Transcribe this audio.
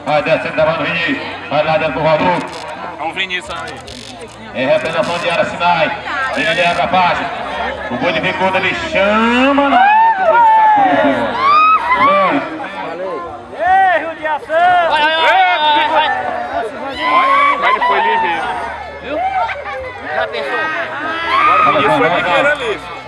Vai descendo, levando o Vinícius. Vai lá dentro pro Rodolfo. Vamos Vinícius aí. É representação de área Sinai. Ele leva a faixa. O gol dificulta, ele chama na Ei, judiação! Vai, ele foi livre. Viu? Já pensou? Agora o Vinícius foi pequeno ali.